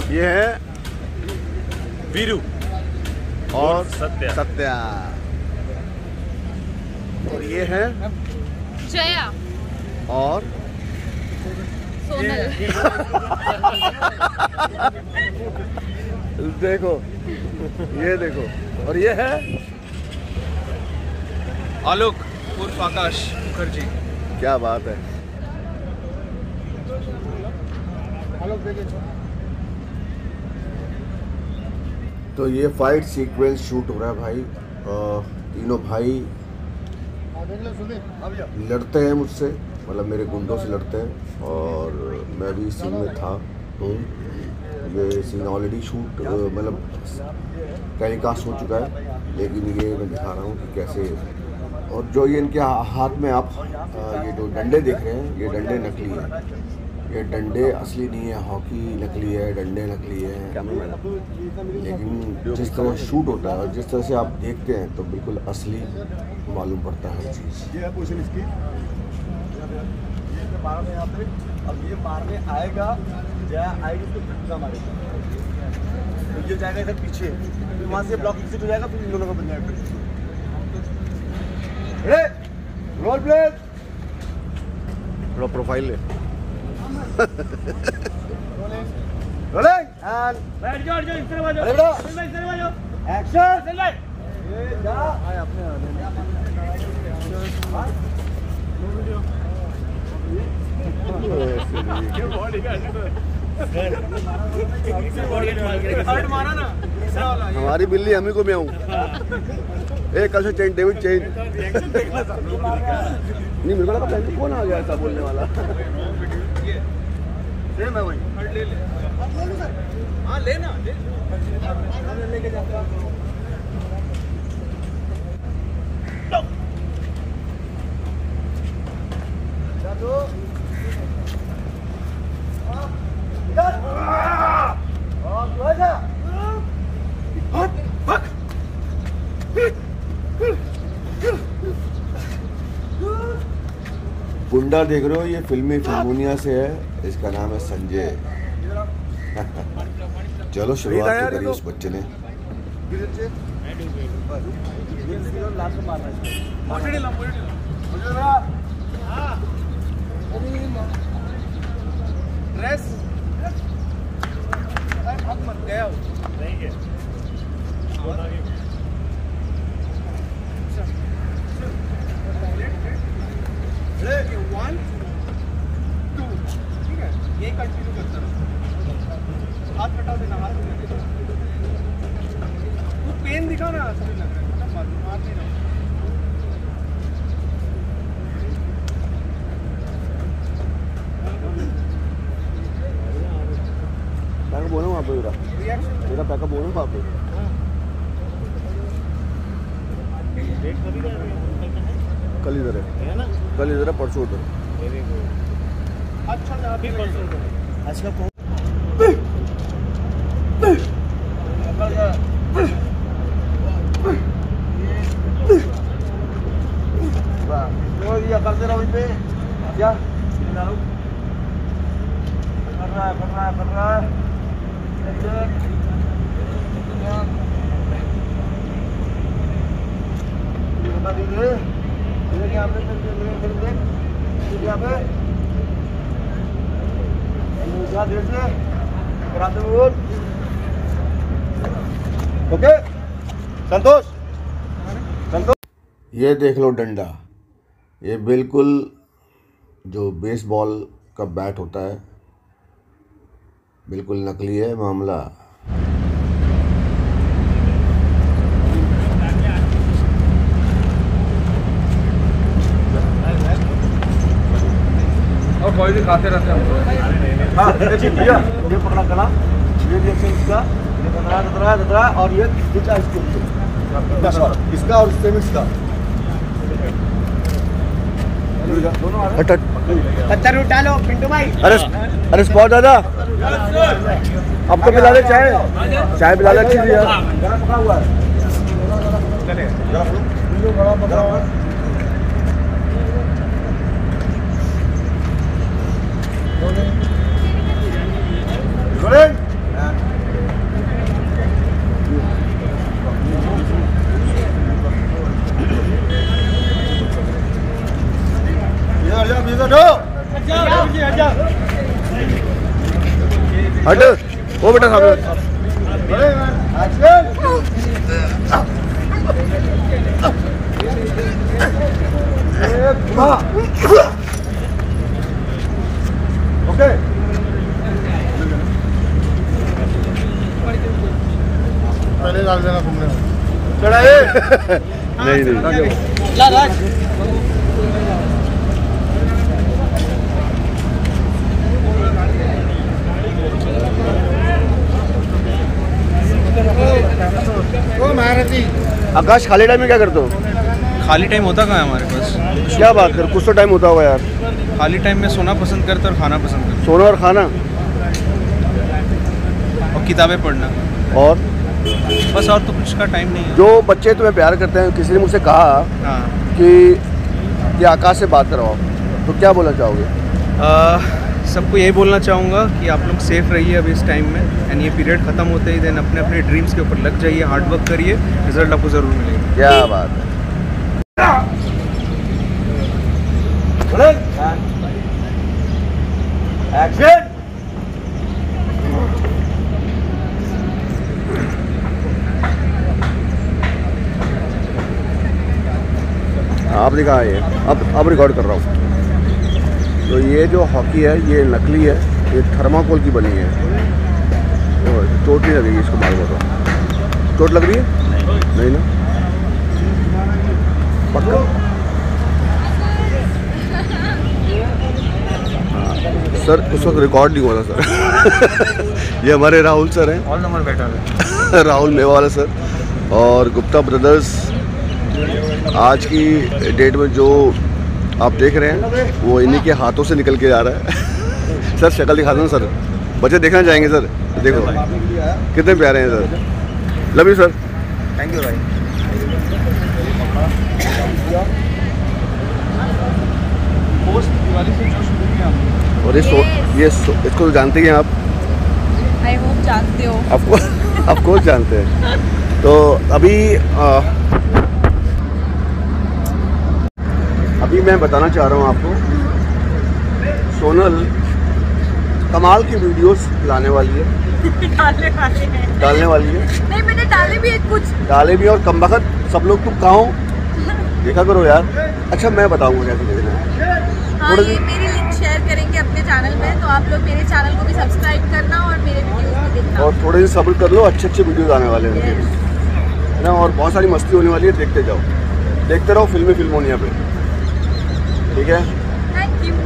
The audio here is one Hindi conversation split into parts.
ये है वीरू और सत्या। सत्या। और ये है जया और सोनल। देखो, ये देखो। और ये है आलोक उर्फ आकाश मुखर्जी। क्या बात है। तो ये फाइट सीक्वेंस शूट हो रहा है भाई। तीनों भाई लड़ते हैं मुझसे, मतलब मेरे गुंडों से लड़ते हैं और मैं भी सीन में था। ये सीन ऑलरेडी शूट मतलब टेलीकास्ट हो चुका है, लेकिन ये मैं दिखा रहा हूँ कि कैसे। और जो ये इनके हाथ में आप ये जो डंडे देख रहे हैं, ये डंडे नकली हैं। ये डंडे असली नहीं है, हॉकी नकली है, डंडे नकली है। लेकिन जिस तरह शूट होता है और जिस तरह से आप देखते हैं तो बिल्कुल असली मालूम पड़ता है हर चीज़। ये है पोजीशन इसकी। ये मारने यहाँ पे, अब ये मारने आएगा, जया आएगी तो धक्का मारेगा, तो ये जाएगा इधर पीछे, फिर वहाँ से ब्लॉक एग्जिट हो जाएगा, फिर इन दोनों का बन जाएगा। Role play. थोड़ा प्रोफाइल ले। रोलिंग एंड बैठ जाओ, इस तरफ आ जाओ, इस तरफ आ जाओ, एक्शन। ये जा आए अपने हमारी बिल्ली हम ही को मैं हूँ। कल से चेन डेविड चेन नहीं, मेरे को लगा पहले कौन आ गया ऐसा बोलने वाला। मैं वही ले ले। हाँ लेना लेके जाता। गुंडा देख रहे हो, ये फिल्मी फिल्मोनिया से है, इसका नाम है संजय। चलो शुरुआत तो करी उस बच्चे ने। One, two, ठीक है, ये कंटिन्यू करता रहो। हाथ हटा देना, हाथ हटा देना। तू पेन दिखा ना, असली लग रहा है, हाथ नहीं रहा। पैका बोलो वहाँ पे मेरा पैका बोलो वहाँ पे। कल इधर है ना, कल इधर है, परसों उधर। अच्छा अभी परसों आज का कौन करते रहो पे क्या कर रहा है बता दीजिए यहाँ पे यहाँ पे ओके संतोष। ये देख लो डंडा, ये बिल्कुल जो बेसबॉल का बैट होता है, बिल्कुल नकली है मामला। और कोई भी खाते रहते हैं। हाँ ये पकड़ा गला, ये रिएक्शन इसका, ये दतरा और ये इसका और इसका हट हट। पत्थर उठा लो पिंटू भाई। अरे स्पॉट दादा, अब तो पिला दे चाय, चाय पिला दे अच्छी सी यार। पका हुआ है, रोलिंग हट वो बेटा सामने। ओके पहले डाल देना तुमने चढ़ाए। नहीं नहीं ला राज ओ महारथी। आकाश खाली टाइम में क्या करते हो? खाली टाइम होता कहाँ है हमारे पास? क्या बात कर, कुछ तो टाइम होता होगा यार। खाली टाइम में सोना पसंद करते और खाना पसंद करते सोना और खाना और किताबें पढ़ना, और बस और तो कुछ का टाइम नहीं है। जो बच्चे तुम्हें प्यार करते हैं, किसी ने मुझसे कहा हाँ कि ये आकाश से बात कराओ, तो क्या बोलना चाहोगे? सबको यही बोलना चाहूँगा कि आप लोग सेफ रहिए अभी इस टाइम में, एंड ये पीरियड ख़त्म होते ही देन अपने अपने ड्रीम्स के ऊपर लग जाइए, हार्ड वर्क करिए, रिजल्ट आपको ज़रूर मिलेगा। क्या बात है। एक्शन। आप दिखा ये, अब रिकॉर्ड कर रहा हूँ। तो ये जो हॉकी है ये नकली है, ये थर्माकोल की बनी है। और चोट नहीं लगेगी इसको मालूम तो। चोट लग रही है? नहीं ना, पक्का? हाँ सर, उस वक्त रिकॉर्ड नहीं हुआ था सर। ये हमारे राहुल सर हैं, ऑल नंबर बेटा है राहुल मेवाला सर और गुप्ता ब्रदर्स। आज की डेट में जो आप देख रहे हैं वो इन्हीं के हाथों से निकल के जा रहा है। सर शक्ल दिखा दो सर, बच्चे देखना चाहेंगे सर। देखो कितने प्यारे हैं sir. Love you sir. Thank you भाई। पोस्ट दिवाली से जो शुरू किया हमने। और इसको तो जानते ही हैं आप? आई होप जानते हो। आपको जानते हैं। तो अभी मैं बताना चाह रहा हूँ आपको, सोनल कमाल की वीडियोस लाने वाली है। डालने वाली है। नहीं, मैंने डाले भी है कुछ। डाले भी और कम वक्त सब लोग तुम कहाँ हो देखा करो यार। अच्छा मैं बताऊंगा कैसे देखना है। हाँ, ये मेरी लिंक शेयर करेंगे अपने चैनल में, तो आप लोग मेरे चैनल को भी सब्सक्राइब करना और मेरे वीडियोस भी देखना। और थोड़े दिन सब्र कर लो, अच्छे अच्छे वीडियोस आने वाले हैं है ना, और बहुत सारी मस्ती होने वाली है। देखते जाओ, देखते रहो फिल्मोनिया पे, ठीक है? Thank you.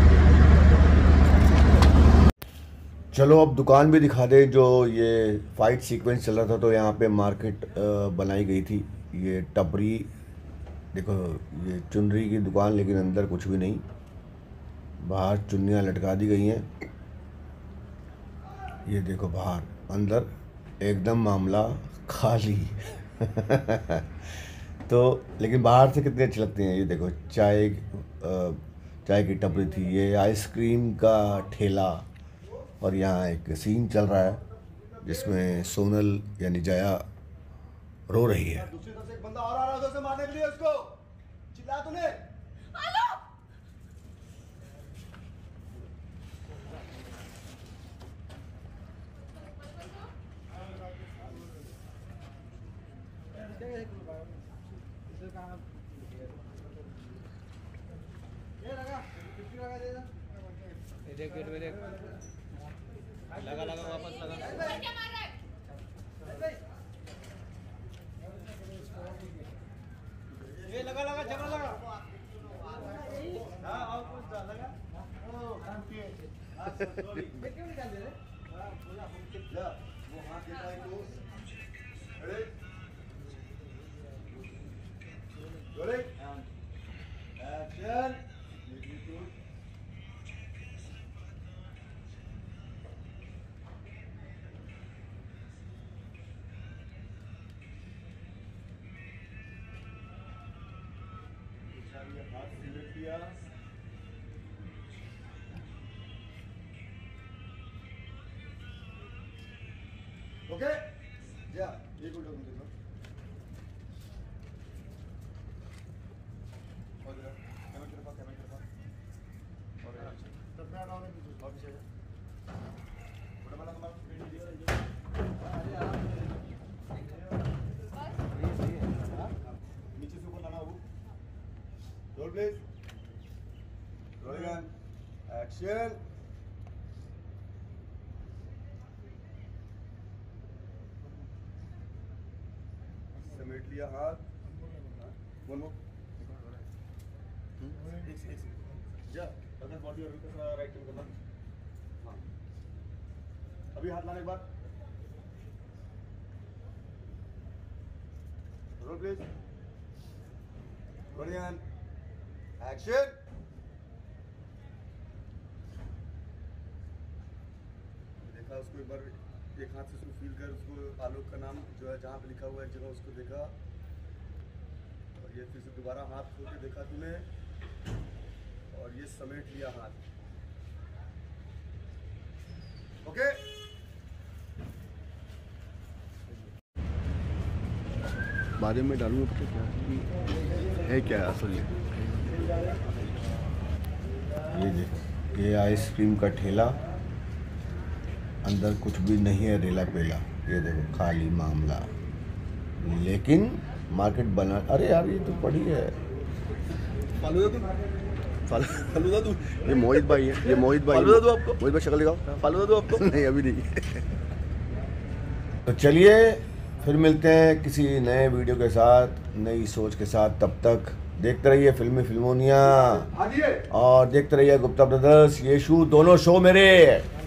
चलो अब दुकान भी दिखा दे। जो ये फाइट सीक्वेंस चल रहा था, तो यहाँ पे मार्केट बनाई गई थी। ये टपरी देखो, ये चुनरी की दुकान, लेकिन अंदर कुछ भी नहीं। बाहर चुन्नियाँ लटका दी गई हैं। ये देखो बाहर, अंदर एकदम मामला खाली। तो लेकिन बाहर से कितनी अच्छी लगती हैं। ये देखो चाय की टपरी थी, ये आइसक्रीम का ठेला, और यहाँ एक सीन चल रहा है जिसमें सोनल यानी जया रो रही है। दूसरी तरफ से एक बंदा और आ रहा है उधर से मारने के लिए उसको। चिल्ला तूने? लगा वापस लगा। ये लगा झगड़ा लगा। हाँ और कुछ लगा। सॉरी क्यों निकाल दे रहे? बोला हम कितना वो हाथ देता है तो अरे बोले एक्शन। हाथ सिलेक्ट किया। ओके जा एक उल्टा घूम देखो और कैमरा के पास और तब मैं डालने की और पीछे बड़ा वाला एक्शन। समेट लिया हाथ। One more. जा अगर बॉडी और हल्का राइट टर्न करना। हाँ अभी हाथ लाने के बाद रोल प्लीज। बढ़िया एक्शन। देखा उसको एक बार एक हाथ से उसको फील कर, उसको आलोक का नाम जो है जहाँ पे लिखा हुआ है एक जगह उसको देखा, और ये फिर से दोबारा हाथ खोल के देखा तूने, और ये समेट लिया हाथ। ओके बारे में डालूंगा पता क्या है क्या असल ये आइसक्रीम का ठेला, अंदर कुछ भी नहीं है, रेला पेला, ये देखो खाली मामला, लेकिन मार्केट बना। अरे यार ये तो पड़ी है। फालूदा तू ये मोहित भाई है, ये मोहित भाई। फालूदा दो आपको। मोहित भाई शक्ल दिखाओ। फालूदा दो आपको। नहीं अभी नहीं। तो चलिए फिर मिलते हैं किसी नए वीडियो के साथ, नई सोच के साथ। तब तक देखते रहिए फिल्मी फिल्मोनिया और देखते रहिए गुप्ता ब्रदर्स। ये शो दोनों शो मेरे